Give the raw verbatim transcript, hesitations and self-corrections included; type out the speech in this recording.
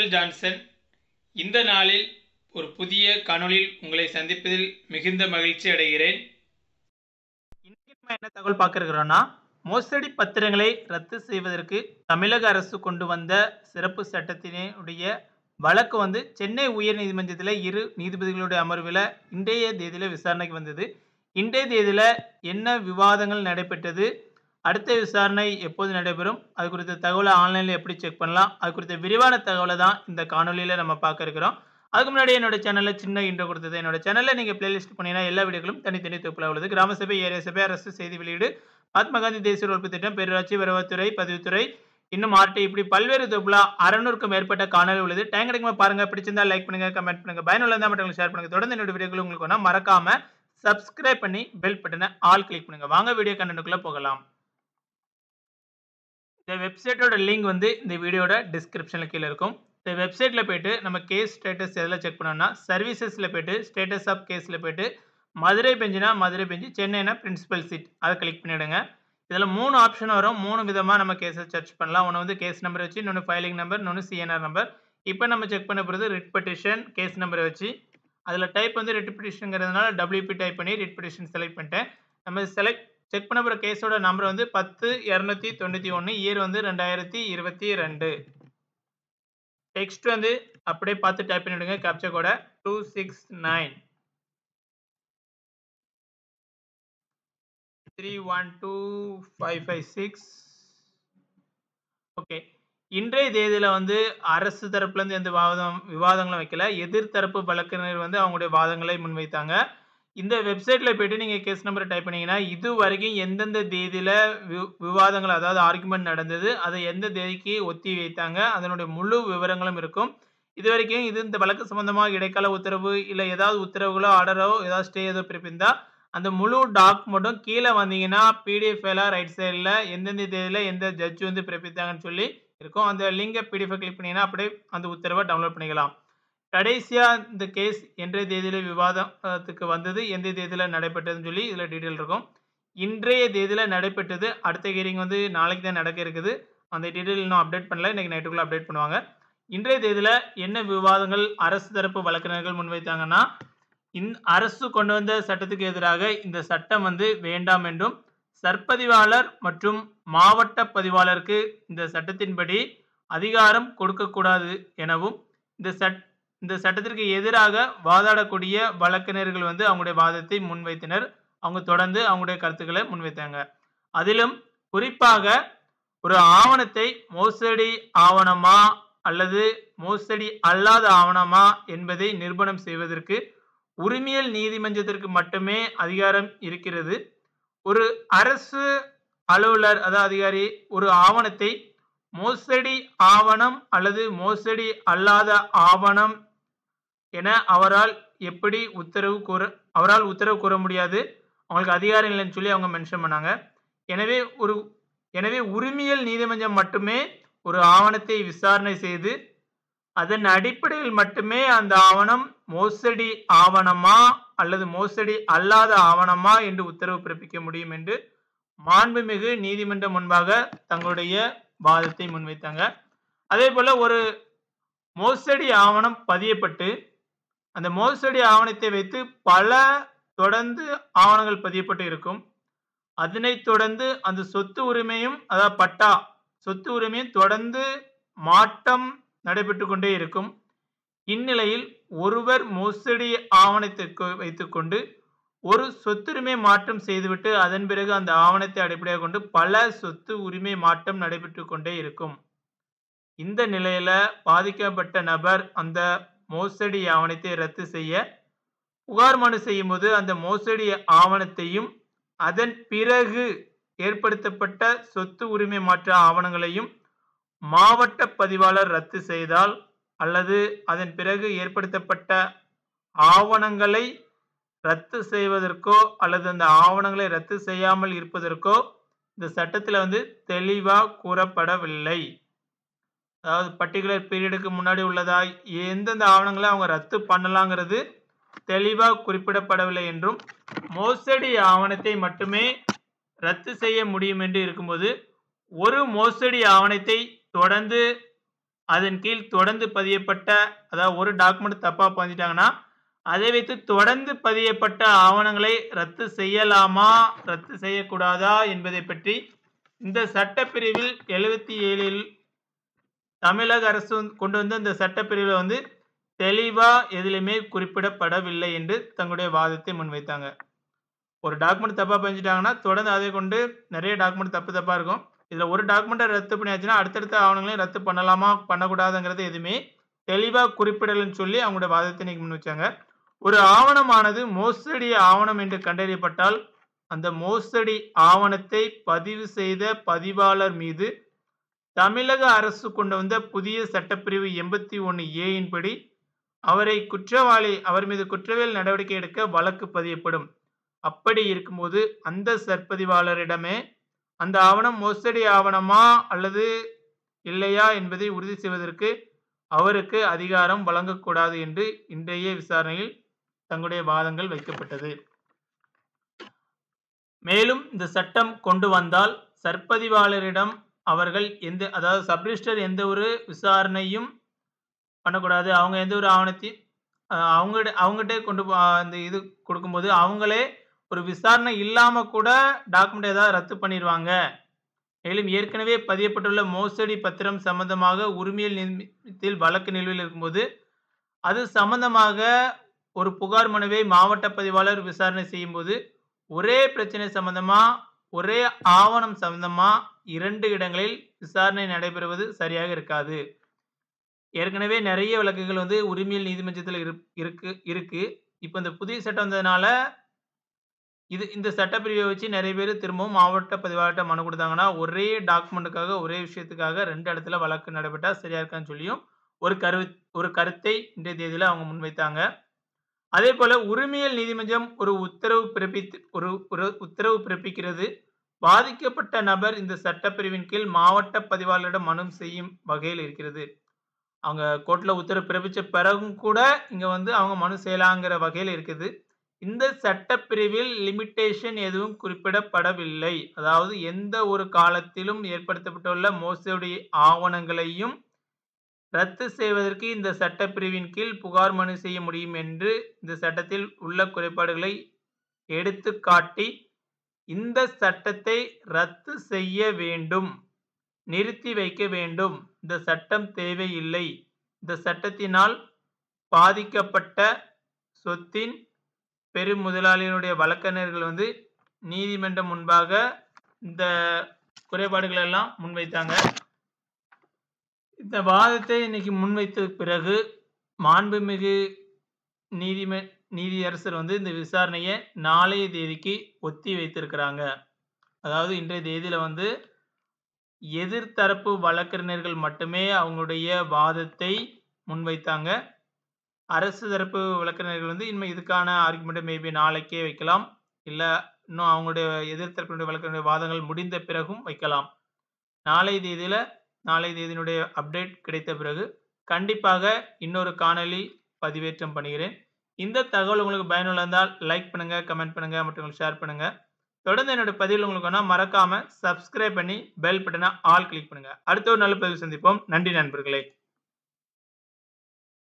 உங்கள் ஜான்சன். இந்த நாளில் ஒரு புதிய காணொளியில் உங்களை சந்திப்பதில் மிகுந்த மகிழ்ச்சி அடைகிறேன். இன்னைக்கு நம்ம என்ன தகவல் பார்க்க இருக்கிறோம்னா, மோசடி பத்திரங்களை ரத்து செய்வதற்கு தமிழக அரசு கொண்டு வந்த சிறப்பு சட்டத்தினுடைய வழக்கு வந்து சென்னை உயர் நீதிமன்றத்தில் இரு நீதிபதிகளுடைய அமர்வில் இன்றைய தேதியில் விசாரணைக்கு வந்தது. இன்றைய தேதியில் என்ன விவாதங்கள் நடைபெற்றது, அடுத்த விசாரணை எப்போது நடைபெறும், அது குறித்த தகவலை ஆன்லைனில் எப்படி செக் பண்ணலாம், அது குறித்த விரிவான தகவலை தான் இந்த காணொலியில் நம்ம பார்க்க இருக்கிறோம். அதுக்கு முன்னாடி என்னோட சேனலில் சின்ன இன்ட்ரோ கொடுத்தது. என்னோட சேனலில் நீங்கள் பிளேலிஸ்ட் பண்ணிங்கன்னா எல்லா வீடியோக்களும் தனித்தனி தொகுப்பில் உள்ளது. கிராம சபை, ஏரியா சபை, அரசு செய்தி வெளியீடு, மகாத்மா காந்தி தேசிய உழைப்பு திட்டம், பேரூராட்சி, வருவாய்த்துறை, பதிவுத்துறை, இன்னும் ஆர்டி, இப்படி பல்வேறு தொகுப்புல அறுநூறுக்கும் மேற்பட்ட காணொலி உள்ளது. டைம் கிடைக்குமா பாருங்க. பிடிச்சிருந்தா லைக் பண்ணுங்க, கமெண்ட் பண்ணுங்க, பயனுள்ள இருந்தால் மட்டும் ஷேர் பண்ணுங்க. தொடர்ந்து என்னோட வீடியோக்கள் உங்களுக்கு வேணா மறக்காம சப்ஸ்கிரைப் பண்ணி பெல் பட்டனை ஆல் கிளிக் பண்ணுங்க. வாங்க வீடியோ கண்டென்ட்குள்ள போகலாம். இந்த வெப்சைட்டோட லிங்க் வந்து இந்த வீடியோட டிஸ்கிரிப்ஷன்ல கீழே இருக்கும். இந்த வெப்சைட்ல போயிட்டு நம்ம கேஸ் ஸ்டேட்டஸ் எதில் செக் பண்ணோம்னா, சர்வீசஸ்ல போயிட்டு ஸ்டேட்டஸ் ஆஃப் கேஸ்ல போயிட்டு மதுரை பெஞ்சுனா மதுரை பெஞ்சு, சென்னைனா பிரின்சிபல் சீட், அதை கிளிக் பண்ணிவிடுங்க. இதில் மூணு ஆப்ஷன் வரும். மூணு விதமாக நம்ம கேஸை சர்ச் பண்ணலாம். ஒன்று வந்து கேஸ் நம்பர் வச்சு, இன்னொன்று ஃபைலிங் நம்பர், இன்னொன்று சிஎன்ஆர் நம்பர். இப்போ நம்ம செக் பண்ண போகிறது ரிட் பெட்டிஷன் கேஸ் நம்பரை வச்சு. அதில் டைப் வந்து ரிட் பெட்டிஷன்ங்கிறதுனால டபிள்யூபி டைப் பண்ணி ரிட் பெட்டிஷன் செலக்ட் பண்ணிட்டேன். நம்ம செலக்ட் செக் பண்ண போகிற கேஸோட நம்பர் வந்து பத்து இரநூத்தி தொண்ணூற்றி ஒன்று, இயர் வந்து ரெண்டாயிரத்தி இருபத்தி ரெண்டு. டெக்ஸ்ட் வந்து அப்படியே பார்த்து டைப் பண்ணிவிடுங்க. கேப்சர் கோட two six nine three one two five five six. Okay, இன்றைய தேதியில் வந்து அரசு தரப்புலேருந்து எந்த வாதம் விவாதங்களும் வைக்கல. எதிர்த்தரப்பு வழக்கறிஞர் வந்து அவங்களுடைய வாதங்களை முன்வைத்தாங்க. இந்த வெப்சைட்டில் போய்ட்டு நீங்கள் கேஸ் நம்பரை டைப் பண்ணிங்கன்னா இது வரைக்கும் எந்தெந்த தேதியில் வி விவாதங்கள் அதாவது ஆர்குமெண்ட் நடந்தது, அதை எந்த தேதிக்கு ஒத்தி வைத்தாங்க, அதனுடைய முழு விவரங்களும் இருக்கும். இது வரைக்கும் இது இந்த வழக்கு சம்பந்தமாக இடைக்கால உத்தரவு இல்லை ஏதாவது உத்தரவுகளோ ஆர்டரோ ஏதாவது ஸ்டே ஏதோ பிறப்பிந்தா அந்த முழு டாக்குமெண்ட்டும் கீழே வந்தீங்கன்னா பிடிஎஃப் எல்லாம் ரைட் சைடில் எந்தெந்த தேதியில் எந்த ஜட்ஜ் வந்து பிறப்பித்தாங்கன்னு சொல்லி இருக்கும். அந்த லிங்கை பிடிஎஃப் கிளிக் பண்ணிங்கன்னா அப்படியே அந்த உத்தரவை டவுன்லோட் பண்ணிக்கலாம். கடைசியாக இந்த கேஸ் என்றைய தேதியில் விவாதத்துக்கு வந்தது, எந்த தேதியில் நடைபெற்றதுன்னு சொல்லி இதில் டீட்டெயில் இருக்கும். இன்றைய தேதியில் நடைபெற்றது. அடுத்த ஹியரிங் வந்து நாளைக்கு தான் நடக்க இருக்குது. அந்த டீட்டெயில் இன்னும் அப்டேட் பண்ணல. இன்றைக்கி நைட்டுக்குள்ளே அப்டேட் பண்ணுவாங்க. இன்றைய தேதியில் என்ன விவாதங்கள் அரசு தரப்பு வழக்கறிஞர்கள் முன்வைத்தாங்கன்னா, இந் அரசு கொண்டு வந்த சட்டத்துக்கு எதிராக இந்த சட்டம் வந்து வேண்டாம் என்றும், சர்பதிவாளர் மற்றும் மாவட்ட பதிவாளருக்கு இந்த சட்டத்தின்படி அதிகாரம் கொடுக்கக்கூடாது எனவும், இந்த சட் இந்த சட்டத்திற்கு எதிராக வாதாடக்கூடிய வழக்கறிஞர்கள் வந்து அவங்களுடைய வாதத்தை முன்வைத்தனர். அவங்க தொடர்ந்து அவங்களுடைய கருத்துக்களை முன்வைத்தாங்க. அதிலும் குறிப்பாக ஒரு ஆவணத்தை மோசடி ஆவணமா அல்லது மோசடி அல்லாத ஆவணமா என்பதை நிரூபணம் செய்வதற்கு உரிமையல் நீதிமன்றத்திற்கு மட்டுமே அதிகாரம் இருக்கிறது. ஒரு அரசு அலுவலர் அதாவது அதிகாரி ஒரு ஆவணத்தை மோசடி ஆவணம் அல்லது மோசடி அல்லாத ஆவணம் என அவரால் எப்படி உத்தரவு கூற அவரால் உத்தரவு கூற முடியாது, அவங்களுக்கு அதிகாரம் இல்லைன்னு சொல்லி அவங்க மென்ஷன் பண்ணாங்க. எனவே ஒரு எனவே உரிமையல் நீதிமன்றம் மட்டுமே ஒரு ஆவணத்தை விசாரணை செய்து அதன் அடிப்படையில் மட்டுமே அந்த ஆவணம் மோசடி ஆவணமா அல்லது மோசடி அல்லாத ஆவணமா என்று உத்தரவு பிறப்பிக்க முடியும் என்று மாண்புமிகு நீதிமன்றம் முன்பாக தங்களுடைய வாதத்தை முன்வைத்தாங்க. அதே போல ஒரு மோசடி ஆவணம் பதியப்பட்டு அந்த மோசடி ஆவணத்தை வைத்து பல தொடர்ந்து ஆவணங்கள் பதியப்பட்டு இருக்கும். அதனை தொடர்ந்து அந்த சொத்து உரிமையும் அதாவது பட்டா சொத்து உரிமையும் தொடர்ந்து மாற்றம் நடைபெற்று கொண்டே இருக்கும். இந்நிலையில் ஒருவர் மோசடி ஆவணத்திற்கு வைத்துக்கொண்டு ஒரு சொத்துரிமை மாற்றம் செய்துவிட்டு அதன் பிறகு அந்த ஆவணத்தை அடிப்படையாக கொண்டு பல சொத்து உரிமை மாற்றம் நடைபெற்று கொண்டே இருக்கும். இந்த நிலையில பாதிக்கப்பட்ட நபர் அந்த மோசடி ஆவணத்தை ரத்து செய்ய புகார் மனு செய்யும் போது அந்த மோசடி ஆவணத்தையும் அதன் பிறகு ஏற்படுத்தப்பட்ட சொத்து உரிமை மாற்ற ஆவணங்களையும் மாவட்ட பதிவாளர் ரத்து செய்தால் அல்லது அதன் பிறகு ஏற்படுத்தப்பட்ட ஆவணங்களை ரத்து செய்வதற்கோ அல்லது அந்த ஆவணங்களை ரத்து செய்யாமல் இருப்பதற்கோ இந்த சட்டத்தில் வந்து தெளிவாக கூறப்படவில்லை. அதாவது பர்டிகுலர் பீரியடுக்கு முன்னாடி உள்ளதா எந்தெந்த ஆவணங்களை அவங்க ரத்து பண்ணலாங்கிறது தெளிவாக குறிப்பிடப்படவில்லை என்றும், மோசடி ஆவணத்தை மட்டுமே ரத்து செய்ய முடியும் என்று இருக்கும்போது ஒரு மோசடி ஆவணத்தை தொடர்ந்து அதன் கீழ் தொடர்ந்து பதியப்பட்ட அதாவது ஒரு டாக்குமெண்ட் தப்பா பதிஞ்சிட்டாங்கன்னா அதை வைத்து தொடர்ந்து பதியப்பட்ட ஆவணங்களை ரத்து செய்யலாமா ரத்து செய்யக்கூடாதா என்பதை பற்றி இந்த சட்டப்பிரிவில் எழுபத்தி ஏழில் தமிழக அரசு கொண்டு வந்த இந்த சட்டப்பிரிவில் வந்து தெளிவா எதிலுமே குறிப்பிடப்படவில்லை என்று தங்களுடைய வாதத்தை முன்வைத்தாங்க. ஒரு டாக்குமெண்ட் தப்பா பதிஞ்சிட்டாங்கன்னா தொடர்ந்து அதை கொண்டு நிறைய டாக்குமெண்ட் தப்பு தப்பா இருக்கும். இதுல ஒரு டாக்குமெண்ட்டை ரத்து பண்ணியாச்சுன்னா அடுத்தடுத்த ஆவணங்களையும் ரத்து பண்ணலாமா பண்ணக்கூடாதுங்கிறது எதுவுமே தெளிவா குறிப்பிடலன்னு சொல்லி அவங்களுடைய வாதத்தை இன்னைக்கு முன் வச்சாங்க. ஒரு ஆவணமானது மோசடி ஆவணம் என்று கண்டறியப்பட்டால் அந்த மோசடி ஆவணத்தை பதிவு செய்த பதிவாளர் மீது தமிழக அரசு கொண்டு வந்த புதிய சட்டப்பிரிவு எண்பத்தி ஒன்று ஏ படி அவரை குற்றவாளி அவர் மீது குற்றவியல் நடவடிக்கை எடுக்க வழக்கு பதியப்படும். அப்படி இருக்கும்போது அந்த சற்பதிவாளரிடமே அந்த ஆவணம் மோசடி ஆவணமா அல்லது இல்லையா என்பதை உறுதி செய்வதற்கு அவருக்கு அதிகாரம் வழங்கக்கூடாது என்று இன்றைய விசாரணையில் தங்களுடைய வாதங்கள் வைக்கப்பட்டது. மேலும் இந்த சட்டம் கொண்டு வந்தால் சற்பதிவாளரிடம் அவர்கள் எந்த அதாவது சப்ரிஜிஸ்டர் எந்த ஒரு விசாரணையும் பண்ணக்கூடாது. அவங்க எந்த ஒரு ஆவணத்தையும் அவங்க அவங்ககிட்ட கொண்டு அந்த இது கொடுக்கும்போது அவங்களே ஒரு விசாரணை இல்லாம கூட டாக்குமெண்ட் ஏதாவது ரத்து பண்ணிடுவாங்க. மேலும் ஏற்கனவே பதியப்பட்டுள்ள மோசடி பத்திரம் சம்பந்தமாக உரிமையல் நீதிமன்றத்தில் வழக்கு நிலுவையில் இருக்கும்போது அது சம்பந்தமாக ஒரு புகார் மனுவை மாவட்ட பதிவாளர் விசாரணை செய்யும் போது ஒரே பிரச்சனை சம்பந்தமா ஒரே ஆவணம் சம்பந்தமா இரண்டு இடங்களில் விசாரணை நடைபெறுவது சரியாக இருக்காது. ஏற்கனவே நிறைய வழக்குகள் வந்து உரிமையல் நீதிமன்றத்தில் இருக்கு இருக்கு இப்போ இந்த புதிய சட்டம் வந்ததுனால இது இந்த சட்டப்பிரிவை வச்சு நிறைய பேர் திரும்பவும் மாவட்ட பதிவாளர்கிட்ட மனு கொடுத்தாங்கன்னா ஒரே டாக்குமெண்ட்டுக்காக ஒரே விஷயத்துக்காக ரெண்டு இடத்துல வழக்கு நடைபெற்றா சரியா இருக்கான்னு சொல்லியும் ஒரு கரு ஒரு கருத்தை இன்றைய தேதியில அவங்க முன்வைத்தாங்க. அதே போல உரிமையல் நீதிமன்றம் ஒரு உத்தரவு பிறப்பித்து ஒரு ஒரு உத்தரவு பிறப்பிக்கிறது. பாதிக்கப்பட்ட நபர் இந்த சட்டப்பிரிவின் கீழ் மாவட்ட பதிவாளரிடம் மனு செய்யும் வகையில் இருக்கிறது. அவங்க கோர்ட்ல உத்தரவு பிறப்பிச்ச பிறகும் கூட இங்க வந்து அவங்க மனு செய்யலாங்கிற வகையில் இருக்குது. இந்த சட்டப்பிரிவில் லிமிட்டேஷன் எதுவும் குறிப்பிடப்படவில்லை. அதாவது எந்த ஒரு காலத்திலும் ஏற்படுத்தப்பட்டுள்ள மோசடி ஆவணங்களையும் ரத்து செய்வதற்கு இந்த சட்டப்பிரிவின் கீழ் புகார் மனு செய்ய முடியும் என்று இந்த சட்டத்தில் உள்ள குறைபாடுகளை எடுத்து காட்டி இந்த சட்டத்தை ரத்து செய்ய வேண்டும், நிறுத்தி வைக்க வேண்டும். இந்த சட்டம் தேவையில்லை. இந்த சட்டத்தினால் பாதிக்கப்பட்ட சொத்தின் பெரும் முதலாளியினுடைய வழக்கறிஞர்கள் வந்து நீதிமன்றம் முன்பாக இந்த குறைபாடுகள் எல்லாம் முன்வைத்தாங்க. இந்த வாதத்தை இன்னைக்கு முன்வைத்த பிறகு மாண்புமிகு நீதிம நீதியரசர் வந்து இந்த விசாரணையை நாளைய தேதிக்கு ஒத்தி வைத்திருக்கிறாங்க. அதாவது இன்றைய தேதியில வந்து எதிர்த்தரப்பு வழக்கறிஞர்கள் மட்டுமே அவங்களுடைய வாதத்தை முன்வைத்தாங்க. அரசு தரப்பு வழக்கறிஞர்கள் வந்து இனிமேல் இதுக்கான ஆர்குமெண்ட் மேபி நாளைக்கே வைக்கலாம், இல்லை இன்னும் அவங்களுடைய எதிர்த்தரப்பினுடைய வழக்கறிஞருடைய வாதங்கள் முடிந்த பிறகும் வைக்கலாம். நாளைய தேதியில நாளைய தேதியினுடைய அப்டேட் கிடைத்த பிறகு கண்டிப்பாக இன்னொரு காணொலி பதிவேற்றம் பண்ணுகிறேன். இந்த தகவல் உங்களுக்கு பயனுள்ள இருந்தால் லைக் பண்ணுங்க, கமெண்ட் பண்ணுங்க மற்றும் ஷேர் பண்ணுங்க. தொடர்ந்து என்னோட பதிவில் உங்களுக்கு வேணா மறக்காம சப்ஸ்கிரைப் பண்ணி பெல் பட்டனை ஆல் கிளிக் பண்ணுங்க. அடுத்த ஒரு நல்ல பதிவு சந்திப்போம். நன்றி நண்பர்களே.